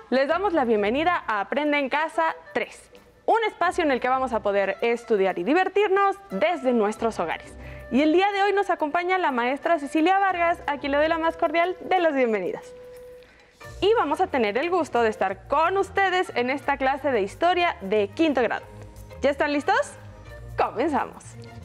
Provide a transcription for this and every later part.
Les damos la bienvenida a Aprende en Casa 3, un espacio en el que vamos a poder estudiar y divertirnos desde nuestros hogares. Y el día de hoy nos acompaña la maestra Cecilia Vargas, a quien le doy la más cordial de las bienvenidas. Y vamos a tener el gusto de estar con ustedes en esta clase de historia de quinto grado. ¿Ya están listos? ¡Comenzamos!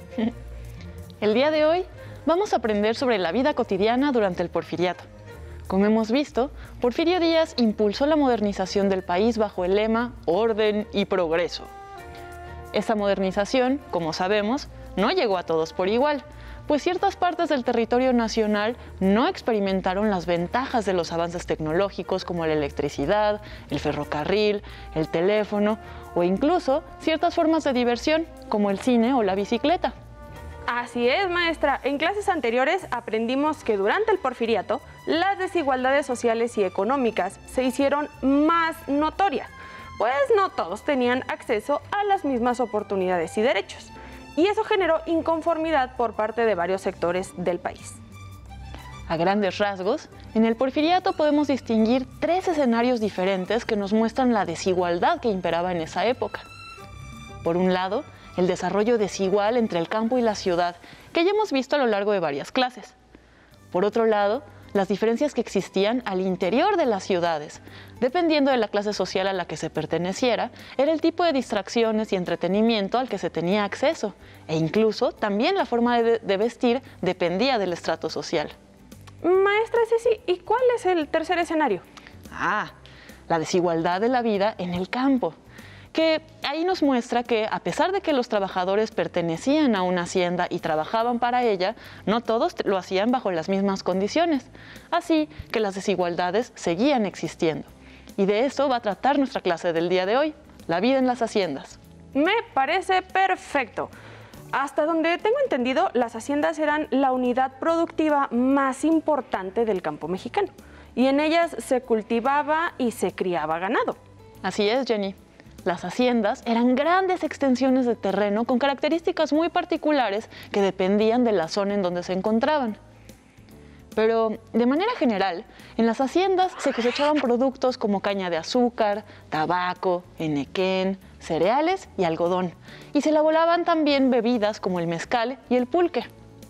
El día de hoy vamos a aprender sobre la vida cotidiana durante el Porfiriato. Como hemos visto, Porfirio Díaz impulsó la modernización del país bajo el lema Orden y Progreso. Esta modernización, como sabemos, no llegó a todos por igual, pues ciertas partes del territorio nacional no experimentaron las ventajas de los avances tecnológicos como la electricidad, el ferrocarril, el teléfono o incluso ciertas formas de diversión como el cine o la bicicleta. Así es, maestra. En clases anteriores aprendimos que durante el Porfiriato las desigualdades sociales y económicas se hicieron más notorias, pues no todos tenían acceso a las mismas oportunidades y derechos. Y eso generó inconformidad por parte de varios sectores del país. A grandes rasgos, en el Porfiriato podemos distinguir tres escenarios diferentes que nos muestran la desigualdad que imperaba en esa época. Por un lado, el desarrollo desigual entre el campo y la ciudad, que ya hemos visto a lo largo de varias clases. Por otro lado, las diferencias que existían al interior de las ciudades. Dependiendo de la clase social a la que se perteneciera, era el tipo de distracciones y entretenimiento al que se tenía acceso, e incluso también la forma de vestir dependía del estrato social. Maestra Ceci, ¿y cuál es el tercer escenario? La desigualdad de la vida en el campo, que ahí nos muestra que a pesar de que los trabajadores pertenecían a una hacienda y trabajaban para ella, no todos lo hacían bajo las mismas condiciones. Así que las desigualdades seguían existiendo. Y de eso va a tratar nuestra clase del día de hoy, la vida en las haciendas. Me parece perfecto. Hasta donde tengo entendido, las haciendas eran la unidad productiva más importante del campo mexicano. Y en ellas se cultivaba y se criaba ganado. Así es, Jenny. Las haciendas eran grandes extensiones de terreno con características muy particulares que dependían de la zona en donde se encontraban. Pero, de manera general, en las haciendas se cosechaban productos como caña de azúcar, tabaco, enequén, cereales y algodón. Y se elaboraban también bebidas como el mezcal y el pulque.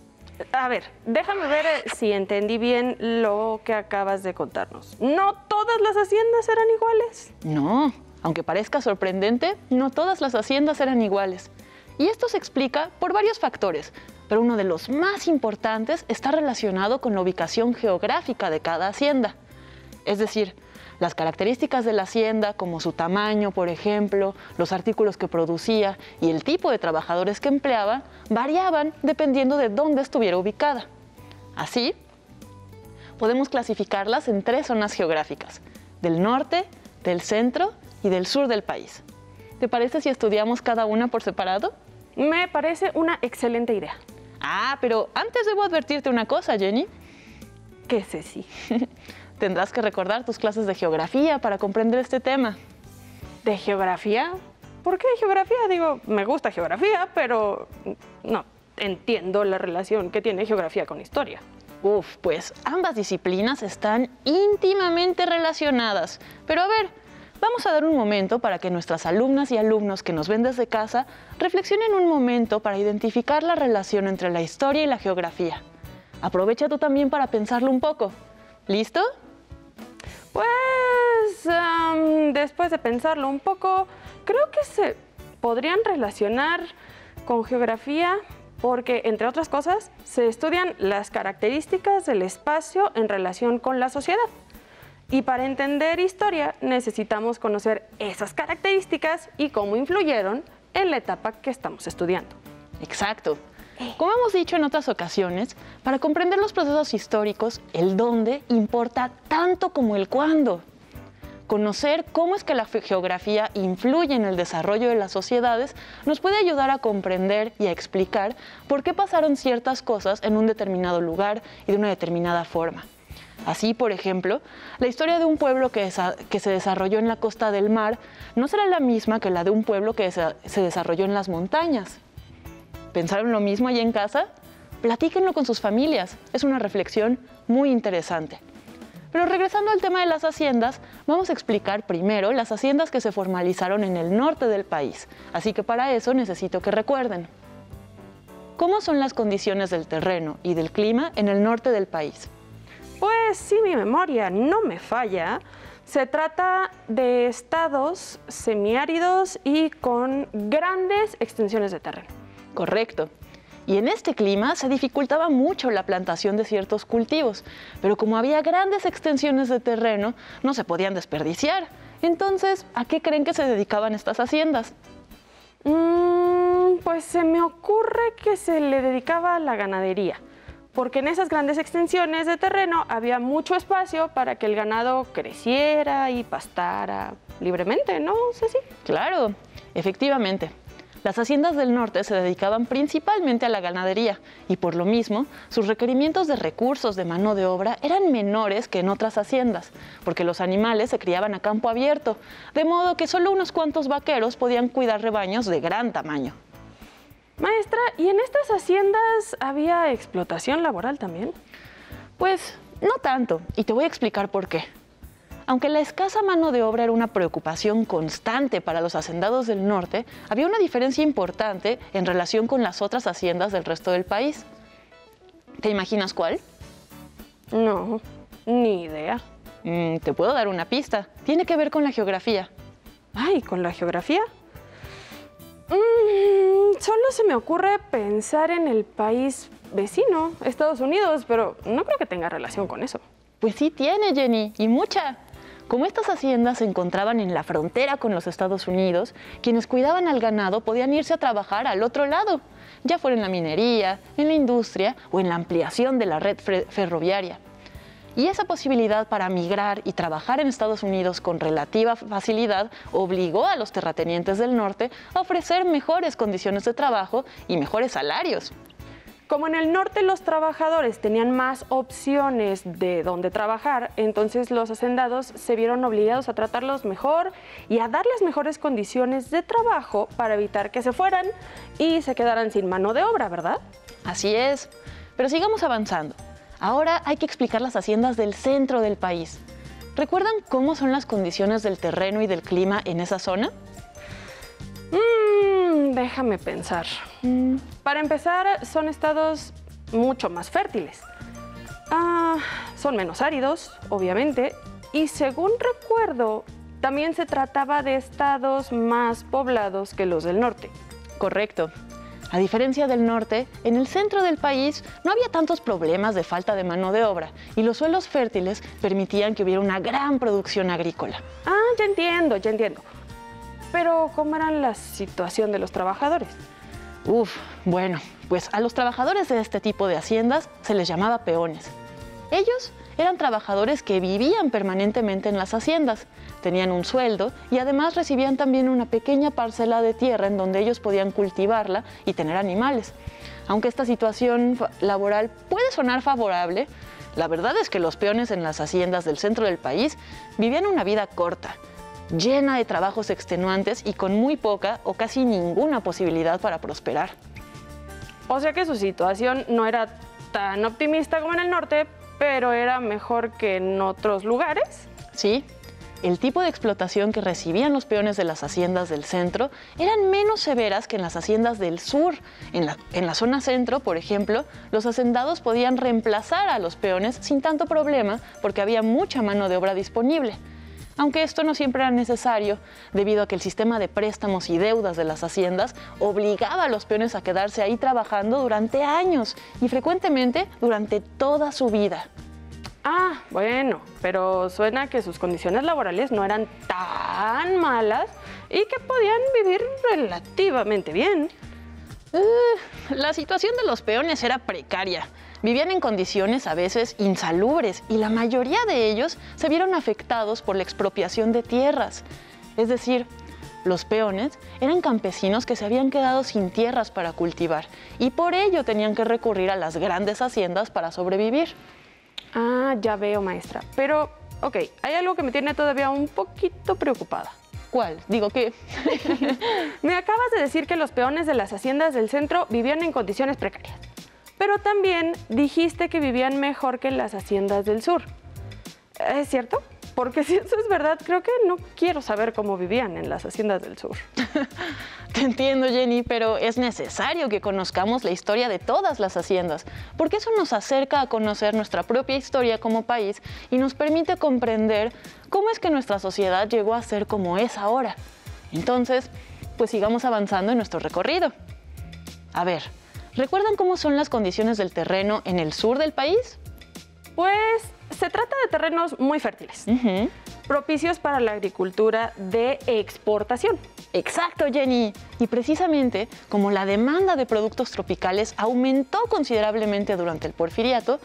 A ver, déjame ver si entendí bien lo que acabas de contarnos. ¿No todas las haciendas eran iguales? No. Aunque parezca sorprendente, no todas las haciendas eran iguales. Y esto se explica por varios factores, pero uno de los más importantes está relacionado con la ubicación geográfica de cada hacienda. Es decir, las características de la hacienda, como su tamaño, por ejemplo, los artículos que producía y el tipo de trabajadores que empleaba, variaban dependiendo de dónde estuviera ubicada. Así, podemos clasificarlas en tres zonas geográficas: del norte, del centro y del sur del país. ¿Te parece si estudiamos cada una por separado? Me parece una excelente idea. Pero antes debo advertirte una cosa, Jenny. ¿Qué, Ceci? Tendrás que recordar tus clases de geografía para comprender este tema. ¿De geografía? ¿Por qué geografía? Digo, me gusta geografía, pero no entiendo la relación que tiene geografía con historia. Pues ambas disciplinas están íntimamente relacionadas. Pero a ver, vamos a dar un momento para que nuestras alumnas y alumnos que nos ven desde casa reflexionen un momento para identificar la relación entre la historia y la geografía. Aprovecha tú también para pensarlo un poco. ¿Listo? Pues, después de pensarlo un poco, creo que se podrían relacionar con geografía porque, entre otras cosas, se estudian las características del espacio en relación con la sociedad. Y para entender historia necesitamos conocer esas características y cómo influyeron en la etapa que estamos estudiando. Exacto. Como hemos dicho en otras ocasiones, para comprender los procesos históricos, el dónde importa tanto como el cuándo. Conocer cómo es que la geografía influye en el desarrollo de las sociedades nos puede ayudar a comprender y a explicar por qué pasaron ciertas cosas en un determinado lugar y de una determinada forma. Así, por ejemplo, la historia de un pueblo que se desarrolló en la costa del mar no será la misma que la de un pueblo que se desarrolló en las montañas. ¿Pensaron lo mismo allá en casa? Platíquenlo con sus familias. Es una reflexión muy interesante. Pero regresando al tema de las haciendas, vamos a explicar primero las haciendas que se formalizaron en el norte del país. Así que para eso necesito que recuerden. ¿Cómo son las condiciones del terreno y del clima en el norte del país? Pues si mi memoria no me falla, se trata de estados semiáridos y con grandes extensiones de terreno. Correcto. Y en este clima se dificultaba mucho la plantación de ciertos cultivos, pero como había grandes extensiones de terreno, no se podían desperdiciar. Entonces, ¿a qué creen que se dedicaban estas haciendas? Pues se me ocurre que se le dedicaba a la ganadería, porque en esas grandes extensiones de terreno había mucho espacio para que el ganado creciera y pastara libremente, ¿no, Ceci? Claro, efectivamente. Las haciendas del norte se dedicaban principalmente a la ganadería y por lo mismo sus requerimientos de recursos de mano de obra eran menores que en otras haciendas, porque los animales se criaban a campo abierto, de modo que solo unos cuantos vaqueros podían cuidar rebaños de gran tamaño. Maestra, ¿y en estas haciendas había explotación laboral también? Pues no tanto, y te voy a explicar por qué. Aunque la escasa mano de obra era una preocupación constante para los hacendados del norte, había una diferencia importante en relación con las otras haciendas del resto del país. ¿Te imaginas cuál? No, ni idea. Te puedo dar una pista. Tiene que ver con la geografía. Ay, ¿con la geografía? Solo se me ocurre pensar en el país vecino, Estados Unidos, pero no creo que tenga relación con eso. Pues sí tiene, Jenny, y mucha. Como estas haciendas se encontraban en la frontera con los Estados Unidos, quienes cuidaban al ganado podían irse a trabajar al otro lado, ya fuera en la minería, en la industria o en la ampliación de la red ferroviaria. Y esa posibilidad para migrar y trabajar en Estados Unidos con relativa facilidad obligó a los terratenientes del norte a ofrecer mejores condiciones de trabajo y mejores salarios. Como en el norte los trabajadores tenían más opciones de dónde trabajar, entonces los hacendados se vieron obligados a tratarlos mejor y a darles mejores condiciones de trabajo para evitar que se fueran y se quedaran sin mano de obra, ¿verdad? Así es, pero sigamos avanzando. Ahora hay que explicar las haciendas del centro del país. ¿Recuerdan cómo son las condiciones del terreno y del clima en esa zona? Déjame pensar. Para empezar, son estados mucho más fértiles. Son menos áridos, obviamente, y según recuerdo, también se trataba de estados más poblados que los del norte. Correcto. A diferencia del norte, en el centro del país no había tantos problemas de falta de mano de obra y los suelos fértiles permitían que hubiera una gran producción agrícola. Ya entiendo, ya entiendo. Pero, ¿cómo era la situación de los trabajadores? Bueno, pues a los trabajadores de este tipo de haciendas se les llamaba peones. Ellos eran trabajadores que vivían permanentemente en las haciendas, tenían un sueldo y además recibían también una pequeña parcela de tierra en donde ellos podían cultivarla y tener animales. Aunque esta situación laboral puede sonar favorable, la verdad es que los peones en las haciendas del centro del país vivían una vida corta, llena de trabajos extenuantes y con muy poca o casi ninguna posibilidad para prosperar. O sea que su situación no era tan optimista como en el norte, pero era mejor que en otros lugares. Sí, el tipo de explotación que recibían los peones de las haciendas del centro eran menos severas que en las haciendas del sur. En la zona centro, por ejemplo, los hacendados podían reemplazar a los peones sin tanto problema porque había mucha mano de obra disponible. Aunque esto no siempre era necesario, debido a que el sistema de préstamos y deudas de las haciendas obligaba a los peones a quedarse ahí trabajando durante años y frecuentemente durante toda su vida. Bueno, pero suena que sus condiciones laborales no eran tan malas y que podían vivir relativamente bien. La situación de los peones era precaria. Vivían en condiciones a veces insalubres y la mayoría de ellos se vieron afectados por la expropiación de tierras. Es decir, los peones eran campesinos que se habían quedado sin tierras para cultivar y por ello tenían que recurrir a las grandes haciendas para sobrevivir. Ya veo, maestra. Pero, hay algo que me tiene todavía un poquito preocupada. ¿Cuál? Digo, ¿qué? Me acabas de decir que los peones de las haciendas del centro vivían en condiciones precarias. Pero también dijiste que vivían mejor que en las haciendas del sur. ¿Es cierto? Porque si eso es verdad, creo que no quiero saber cómo vivían en las haciendas del sur. Te entiendo, Jenny, pero es necesario que conozcamos la historia de todas las haciendas, porque eso nos acerca a conocer nuestra propia historia como país y nos permite comprender cómo es que nuestra sociedad llegó a ser como es ahora. Entonces, pues sigamos avanzando en nuestro recorrido. A ver, ¿recuerdan cómo son las condiciones del terreno en el sur del país? Pues se trata de terrenos muy fértiles, propicios para la agricultura de exportación. Exacto, Jenny. Y precisamente como la demanda de productos tropicales aumentó considerablemente durante el Porfiriato,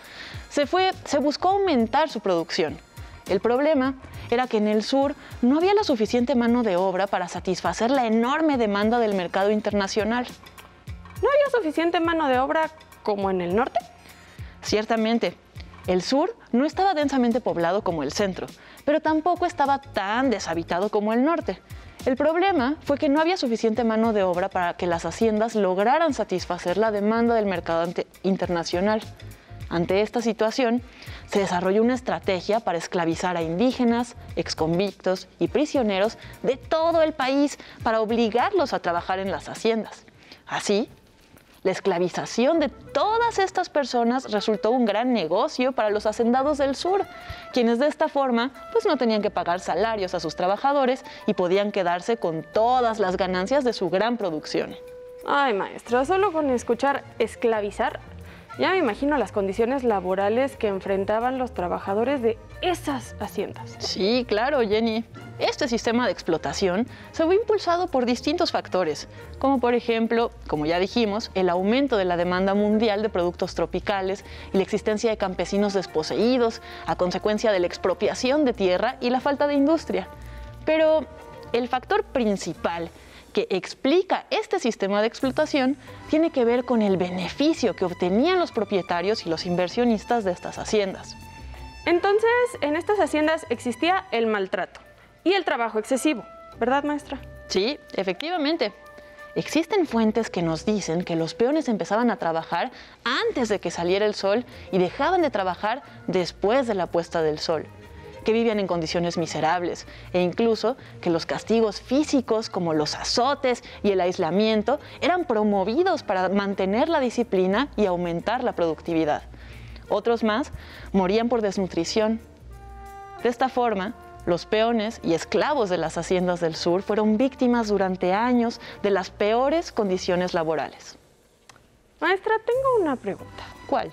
se buscó aumentar su producción. El problema era que en el sur no había la suficiente mano de obra para satisfacer la enorme demanda del mercado internacional. ¿No había suficiente mano de obra como en el norte? Ciertamente. El sur no estaba densamente poblado como el centro, pero tampoco estaba tan deshabitado como el norte. El problema fue que no había suficiente mano de obra para que las haciendas lograran satisfacer la demanda del mercado internacional. Ante esta situación, se desarrolló una estrategia para esclavizar a indígenas, exconvictos y prisioneros de todo el país para obligarlos a trabajar en las haciendas. Así, la esclavización de todas estas personas resultó un gran negocio para los hacendados del sur, quienes de esta forma pues no tenían que pagar salarios a sus trabajadores y podían quedarse con todas las ganancias de su gran producción. Ay, maestra, solo con escuchar esclavizar, ya me imagino las condiciones laborales que enfrentaban los trabajadores de esas haciendas. Sí, claro, Jenny. Este sistema de explotación se ve impulsado por distintos factores, como por ejemplo, como ya dijimos, el aumento de la demanda mundial de productos tropicales y la existencia de campesinos desposeídos a consecuencia de la expropiación de tierra y la falta de industria. Pero el factor principal que explica este sistema de explotación tiene que ver con el beneficio que obtenían los propietarios y los inversionistas de estas haciendas. Entonces, en estas haciendas existía el maltrato y el trabajo excesivo, ¿verdad, maestra? Sí, efectivamente. Existen fuentes que nos dicen que los peones empezaban a trabajar antes de que saliera el sol y dejaban de trabajar después de la puesta del sol, que vivían en condiciones miserables e incluso que los castigos físicos como los azotes y el aislamiento eran promovidos para mantener la disciplina y aumentar la productividad. Otros más morían por desnutrición. De esta forma, los peones y esclavos de las haciendas del sur fueron víctimas durante años de las peores condiciones laborales. Maestra, tengo una pregunta. ¿Cuál?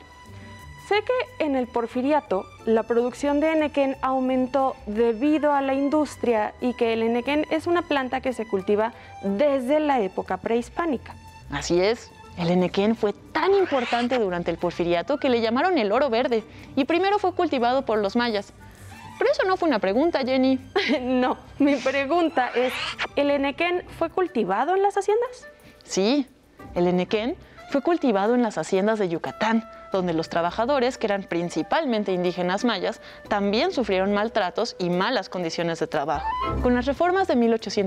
Sé que en el Porfiriato la producción de henequén aumentó debido a la industria y que el henequén es una planta que se cultiva desde la época prehispánica. Así es. El henequén fue tan importante durante el Porfiriato que le llamaron el oro verde y primero fue cultivado por los mayas. Pero eso no fue una pregunta, Jenny. No, mi pregunta es, ¿el henequén fue cultivado en las haciendas? Sí, el henequén fue cultivado en las haciendas de Yucatán, donde los trabajadores, que eran principalmente indígenas mayas, también sufrieron maltratos y malas condiciones de trabajo. Con las reformas de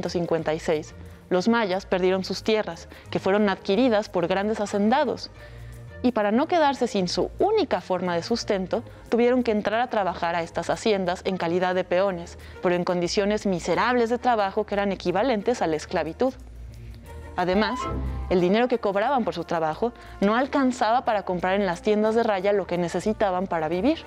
1856, los mayas perdieron sus tierras, que fueron adquiridas por grandes hacendados. Y para no quedarse sin su única forma de sustento, tuvieron que entrar a trabajar a estas haciendas en calidad de peones, pero en condiciones miserables de trabajo que eran equivalentes a la esclavitud. Además, el dinero que cobraban por su trabajo no alcanzaba para comprar en las tiendas de raya lo que necesitaban para vivir.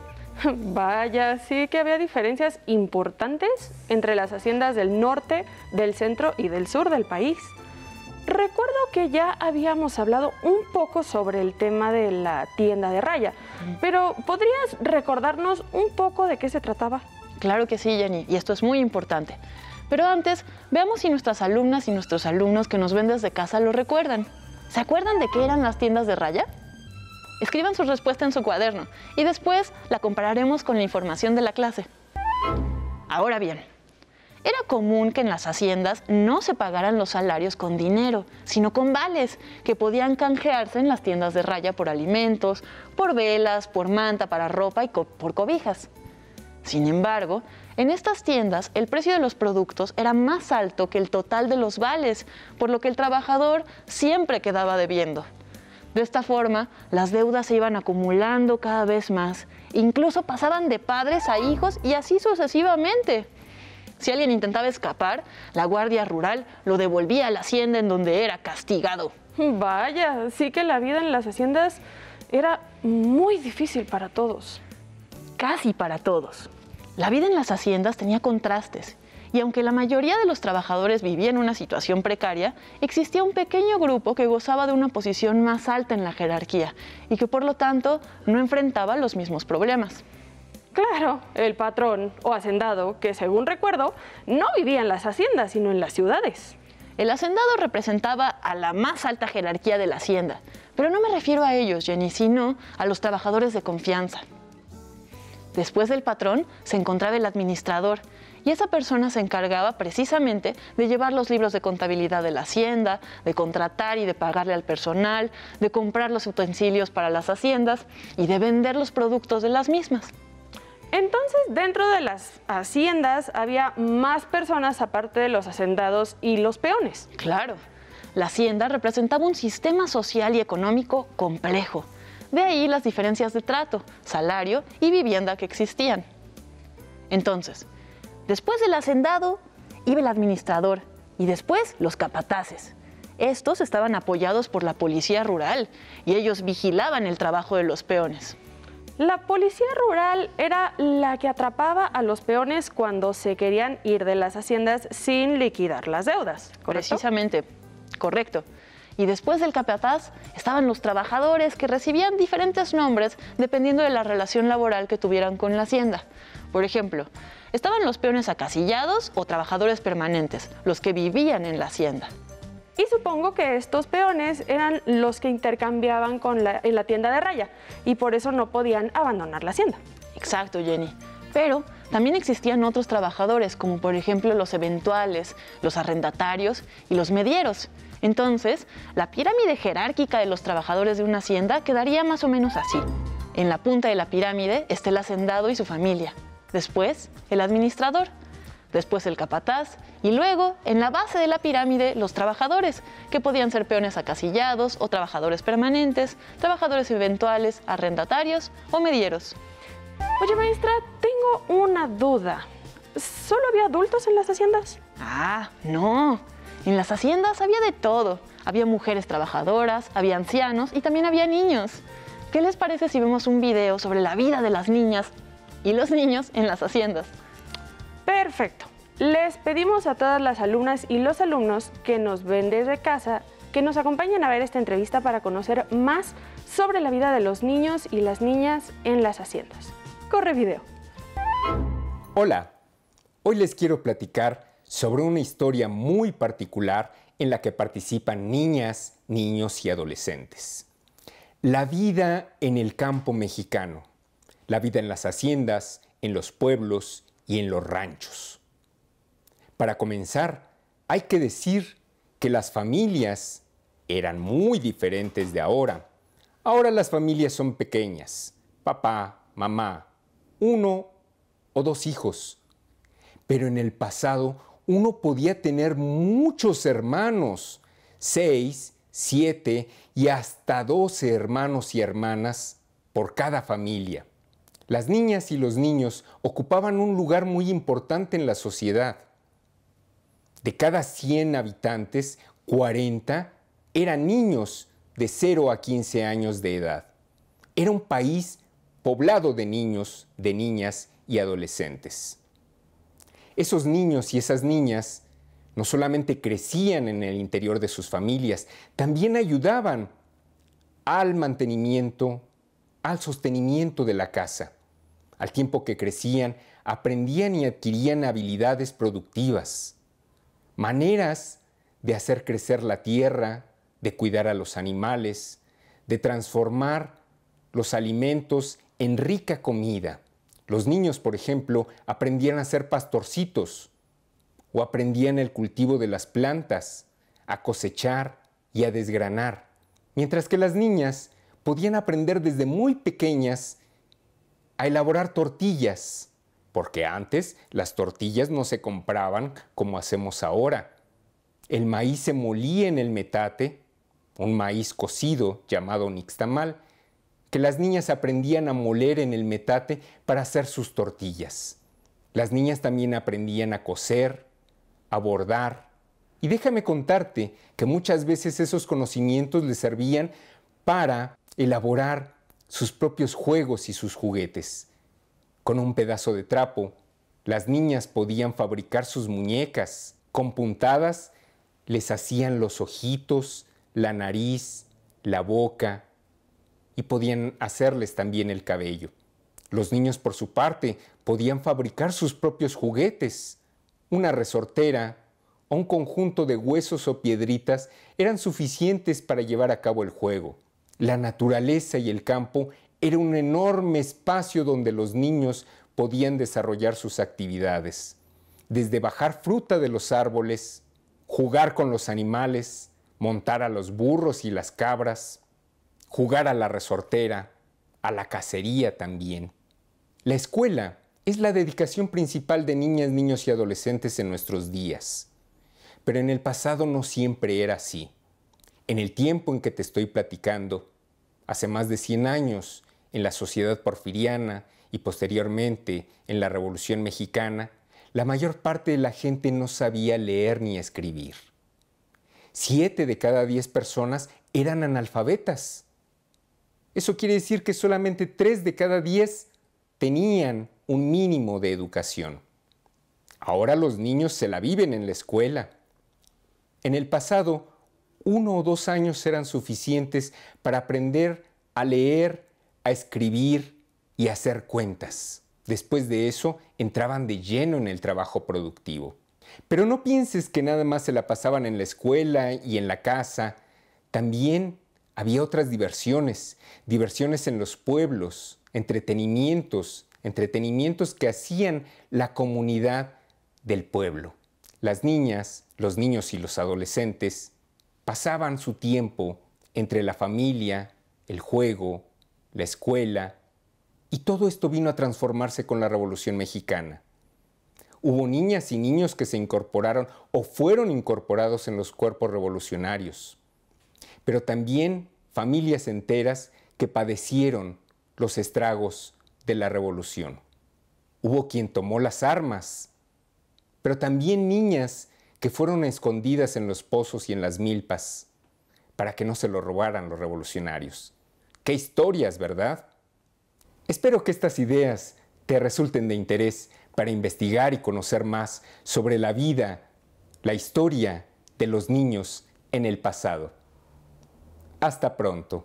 Vaya, sí que había diferencias importantes entre las haciendas del norte, del centro y del sur del país. Recuerdo que ya habíamos hablado un poco sobre el tema de la tienda de raya, pero ¿podrías recordarnos un poco de qué se trataba? Claro que sí, Jenny, y esto es muy importante. Pero antes, veamos si nuestras alumnas y nuestros alumnos que nos ven desde casa lo recuerdan. ¿Se acuerdan de qué eran las tiendas de raya? Escriban su respuesta en su cuaderno y después la compararemos con la información de la clase. Ahora bien, era común que en las haciendas no se pagaran los salarios con dinero, sino con vales, que podían canjearse en las tiendas de raya por alimentos, por velas, por manta para ropa y por cobijas. Sin embargo, en estas tiendas el precio de los productos era más alto que el total de los vales, por lo que el trabajador siempre quedaba debiendo. De esta forma, las deudas se iban acumulando cada vez más Incluso pasaban de padres a hijos y así sucesivamente. Si alguien intentaba escapar, la Guardia Rural lo devolvía a la hacienda en donde era castigado. Vaya, sí que la vida en las haciendas era muy difícil para todos. Casi para todos. La vida en las haciendas tenía contrastes, y aunque la mayoría de los trabajadores vivía en una situación precaria, existía un pequeño grupo que gozaba de una posición más alta en la jerarquía y que por lo tanto no enfrentaba los mismos problemas. Claro, el patrón o hacendado, que según recuerdo, no vivía en las haciendas, sino en las ciudades. El hacendado representaba a la más alta jerarquía de la hacienda, pero no me refiero a ellos, Jenny, sino a los trabajadores de confianza. Después del patrón se encontraba el administrador, y esa persona se encargaba precisamente de llevar los libros de contabilidad de la hacienda, de contratar y de pagarle al personal, de comprar los utensilios para las haciendas y de vender los productos de las mismas. Entonces, dentro de las haciendas había más personas aparte de los hacendados y los peones. Claro, la hacienda representaba un sistema social y económico complejo. De ahí las diferencias de trato, salario y vivienda que existían. Entonces, después del hacendado iba el administrador y después los capataces. Estos estaban apoyados por la policía rural y ellos vigilaban el trabajo de los peones. La policía rural era la que atrapaba a los peones cuando se querían ir de las haciendas sin liquidar las deudas, ¿correcto? Precisamente, correcto. Y después del capataz estaban los trabajadores que recibían diferentes nombres dependiendo de la relación laboral que tuvieran con la hacienda. Por ejemplo, estaban los peones acasillados o trabajadores permanentes, los que vivían en la hacienda. Y supongo que estos peones eran los que intercambiaban en la tienda de raya y por eso no podían abandonar la hacienda. Exacto, Jenny. Pero también existían otros trabajadores, como por ejemplo los eventuales, los arrendatarios y los medieros. Entonces, la pirámide jerárquica de los trabajadores de una hacienda quedaría más o menos así. En la punta de la pirámide está el hacendado y su familia. Después, el administrador. Después el capataz y luego, en la base de la pirámide, los trabajadores, que podían ser peones acasillados o trabajadores permanentes, trabajadores eventuales, arrendatarios o medieros. Oye, maestra, tengo una duda. ¿Solo había adultos en las haciendas? Ah, no. En las haciendas había de todo. Había mujeres trabajadoras, había ancianos y también había niños. ¿Qué les parece si vemos un video sobre la vida de las niñas y los niños en las haciendas? Perfecto. Les pedimos a todas las alumnas y los alumnos que nos ven desde casa que nos acompañen a ver esta entrevista para conocer más sobre la vida de los niños y las niñas en las haciendas. Corre video. Hola, hoy les quiero platicar sobre una historia muy particular en la que participan niñas, niños y adolescentes. La vida en el campo mexicano, la vida en las haciendas, en los pueblos y en los ranchos. Para comenzar, hay que decir que las familias eran muy diferentes de ahora. Ahora las familias son pequeñas, papá, mamá, 1 o 2 hijos. Pero en el pasado uno podía tener muchos hermanos, 6, 7 y hasta 12 hermanos y hermanas por cada familia. Las niñas y los niños ocupaban un lugar muy importante en la sociedad. De cada 100 habitantes, 40 eran niños de 0 a 15 años de edad. Era un país poblado de niños, de niñas y adolescentes. Esos niños y esas niñas no solamente crecían en el interior de sus familias, también ayudaban al mantenimiento, al sostenimiento de la casa. Al tiempo que crecían, aprendían y adquirían habilidades productivas, maneras de hacer crecer la tierra, de cuidar a los animales, de transformar los alimentos en rica comida. Los niños, por ejemplo, aprendían a ser pastorcitos o aprendían el cultivo de las plantas, a cosechar y a desgranar, mientras que las niñas podían aprender desde muy pequeñas a elaborar tortillas, porque antes las tortillas no se compraban como hacemos ahora. El maíz se molía en el metate, un maíz cocido llamado nixtamal, que las niñas aprendían a moler en el metate para hacer sus tortillas. Las niñas también aprendían a coser, a bordar. Y déjame contarte que muchas veces esos conocimientos les servían para elaborar sus propios juegos y sus juguetes. Con un pedazo de trapo, las niñas podían fabricar sus muñecas. Con puntadas les hacían los ojitos, la nariz, la boca y podían hacerles también el cabello. Los niños, por su parte, podían fabricar sus propios juguetes. Una resortera o un conjunto de huesos o piedritas eran suficientes para llevar a cabo el juego. La naturaleza y el campo era un enorme espacio donde los niños podían desarrollar sus actividades. Desde bajar fruta de los árboles, jugar con los animales, montar a los burros y las cabras, jugar a la resortera, a la cacería también. La escuela es la dedicación principal de niñas, niños y adolescentes en nuestros días. Pero en el pasado no siempre era así. En el tiempo en que te estoy platicando, hace más de 100 años, en la sociedad porfiriana y posteriormente en la Revolución Mexicana, la mayor parte de la gente no sabía leer ni escribir. 7 de cada 10 personas eran analfabetas. Eso quiere decir que solamente 3 de cada 10 tenían un mínimo de educación. Ahora los niños se la viven en la escuela. En el pasado, 1 o 2 años eran suficientes para aprender a leer, a escribir y a hacer cuentas. Después de eso, entraban de lleno en el trabajo productivo. Pero no pienses que nada más se la pasaban en la escuela y en la casa. También había otras diversiones en los pueblos, entretenimientos que hacían la comunidad del pueblo. Las niñas, los niños y los adolescentes pasaban su tiempo entre la familia, el juego, la escuela, y todo esto vino a transformarse con la Revolución Mexicana. Hubo niñas y niños que se incorporaron o fueron incorporados en los cuerpos revolucionarios, pero también familias enteras que padecieron los estragos de la revolución. Hubo quien tomó las armas, pero también niñas que fueron escondidas en los pozos y en las milpas para que no se lo robaran los revolucionarios. ¡Qué historias!, ¿verdad? Espero que estas ideas te resulten de interés para investigar y conocer más sobre la vida, la historia de los niños en el pasado. Hasta pronto.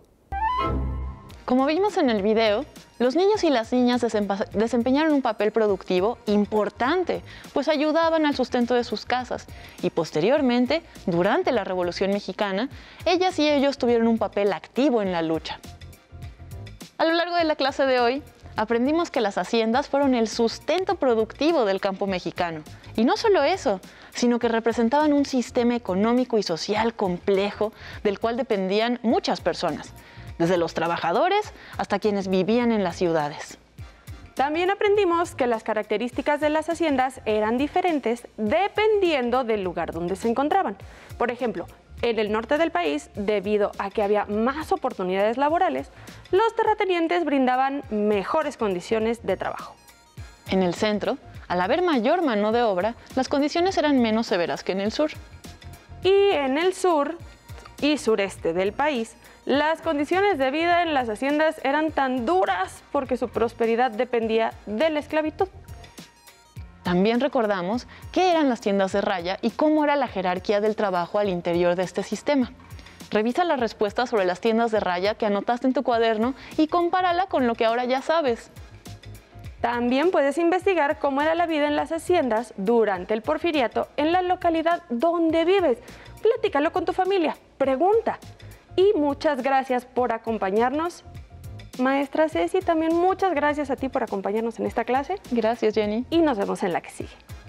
Como vimos en el video, los niños y las niñas desempeñaron un papel productivo importante, pues ayudaban al sustento de sus casas y posteriormente, durante la Revolución Mexicana, ellas y ellos tuvieron un papel activo en la lucha. A lo largo de la clase de hoy, aprendimos que las haciendas fueron el sustento productivo del campo mexicano. Y no solo eso, sino que representaban un sistema económico y social complejo del cual dependían muchas personas, desde los trabajadores hasta quienes vivían en las ciudades. También aprendimos que las características de las haciendas eran diferentes dependiendo del lugar donde se encontraban. Por ejemplo, en el norte del país, debido a que había más oportunidades laborales, los terratenientes brindaban mejores condiciones de trabajo. En el centro, al haber mayor mano de obra, las condiciones eran menos severas que en el sur. Y en el sur y sureste del país, las condiciones de vida en las haciendas eran tan duras porque su prosperidad dependía de la esclavitud. También recordamos qué eran las tiendas de raya y cómo era la jerarquía del trabajo al interior de este sistema. Revisa las respuestas sobre las tiendas de raya que anotaste en tu cuaderno y compárala con lo que ahora ya sabes. También puedes investigar cómo era la vida en las haciendas durante el Porfiriato en la localidad donde vives. Platícalo con tu familia, pregunta. Y muchas gracias por acompañarnos. Maestra Ceci, también muchas gracias a ti por acompañarnos en esta clase. Gracias, Jenny. Y nos vemos en la que sigue.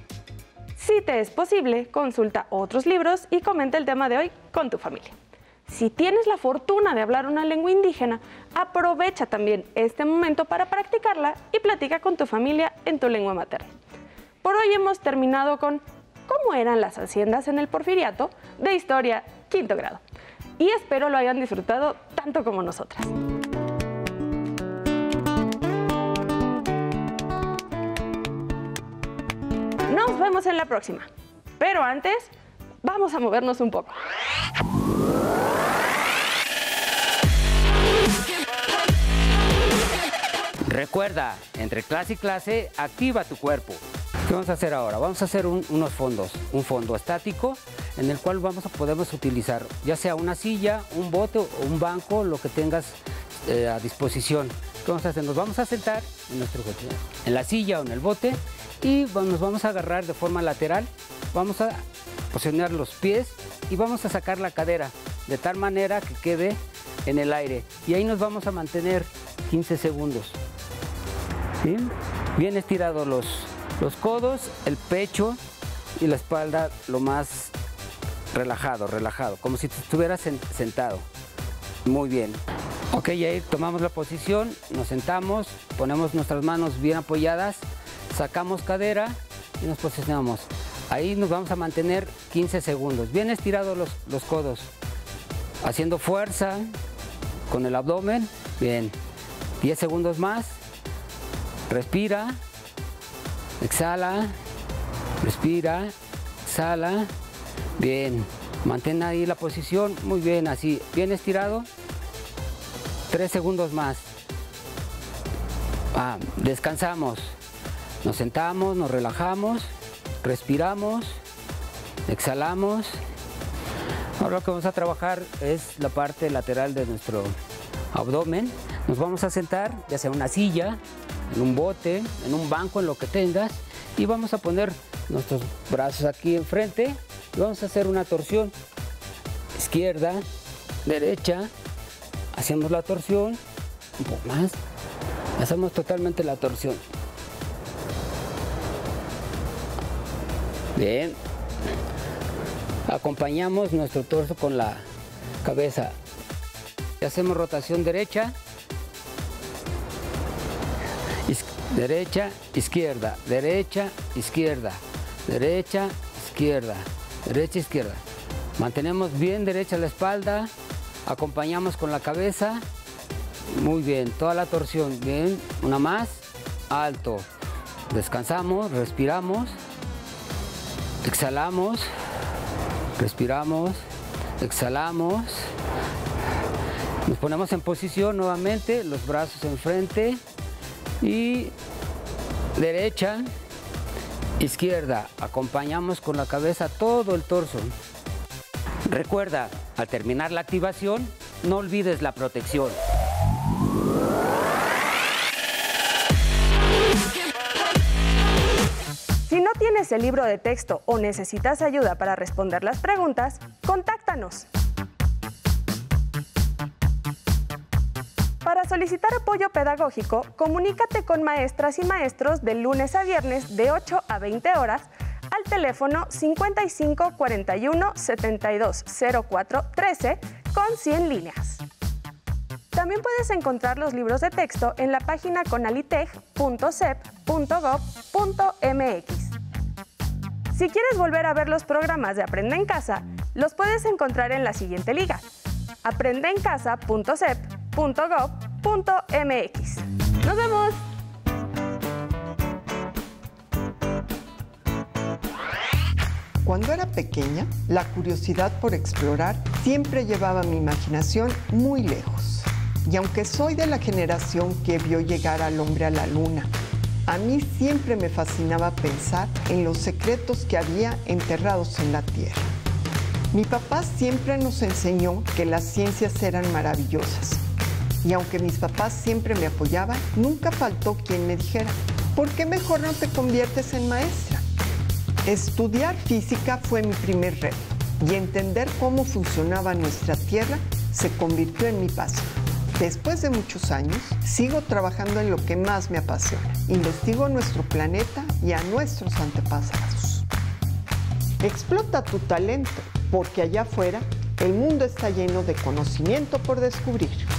Si te es posible, consulta otros libros y comenta el tema de hoy con tu familia. Si tienes la fortuna de hablar una lengua indígena, aprovecha también este momento para practicarla y platica con tu familia en tu lengua materna. Por hoy hemos terminado con cómo eran las haciendas en el Porfiriato de Historia 5º grado. Y espero lo hayan disfrutado tanto como nosotras. Nos vemos en la próxima. Pero antes, vamos a movernos un poco. Recuerda, entre clase y clase, activa tu cuerpo. ¿Qué vamos a hacer ahora? Vamos a hacer unos fondos. Un fondo estático en el cual podemos utilizar ya sea una silla, un bote o un banco, lo que tengas a disposición. ¿Qué vamos a hacer? Nos vamos a sentar en la silla o en el bote y nos vamos a agarrar de forma lateral. Vamos a posicionar los pies y vamos a sacar la cadera de tal manera que quede en el aire. Y ahí nos vamos a mantener 15 segundos. ¿Sí? Bien estirados los codos, el pecho y la espalda lo más relajado, como si estuvieras sentado. Muy bien. Ok, ahí tomamos la posición, nos sentamos, ponemos nuestras manos bien apoyadas, sacamos cadera y nos posicionamos. Ahí nos vamos a mantener 15 segundos. Bien estirados los codos, haciendo fuerza con el abdomen. Bien, 10 segundos más. Respira, exhala, respira, exhala. Bien, mantén ahí la posición, muy bien, así, bien estirado. 3 segundos más. Descansamos, nos sentamos, nos relajamos, respiramos, exhalamos. Ahora lo que vamos a trabajar es la parte lateral de nuestro abdomen. Nos vamos a sentar, ya sea en una silla, en un bote, en un banco, en lo que tengas, y vamos a poner nuestros brazos aquí enfrente y vamos a hacer una torsión izquierda, derecha. Hacemos la torsión, un poco más, hacemos totalmente la torsión. Bien, acompañamos nuestro torso con la cabeza. Hacemos rotación derecha, derecha, izquierda, derecha, izquierda, derecha, izquierda, derecha, izquierda. Mantenemos bien derecha la espalda, acompañamos con la cabeza. Muy bien, toda la torsión. Bien, una más, alto. Descansamos, respiramos, exhalamos, respiramos, exhalamos. Nos ponemos en posición nuevamente, los brazos enfrente y derecha, izquierda. Acompañamos con la cabeza todo el torso. Recuerda, al terminar la activación, no olvides la protección. Si no tienes el libro de texto o necesitas ayuda para responder las preguntas, contáctanos. Para solicitar apoyo pedagógico, comunícate con maestras y maestros de lunes a viernes de 8 a 20 horas al teléfono 55 41 72 04 13 con 100 líneas. También puedes encontrar los libros de texto en la página conalitech.sep.gov.mx. Si quieres volver a ver los programas de Aprende en Casa, los puedes encontrar en la siguiente liga: aprendeencasa.sep.gov.mx. ¡Nos vemos! Cuando era pequeña, la curiosidad por explorar siempre llevaba mi imaginación muy lejos. Y aunque soy de la generación que vio llegar al hombre a la luna, a mí siempre me fascinaba pensar en los secretos que había enterrados en la Tierra. Mi papá siempre nos enseñó que las ciencias eran maravillosas. Y aunque mis papás siempre me apoyaban, nunca faltó quien me dijera: ¿por qué mejor no te conviertes en maestra? Estudiar física fue mi primer reto y entender cómo funcionaba nuestra Tierra se convirtió en mi pasión. Después de muchos años, sigo trabajando en lo que más me apasiona. Investigo nuestro planeta y a nuestros antepasados. Explota tu talento, porque allá afuera el mundo está lleno de conocimiento por descubrir.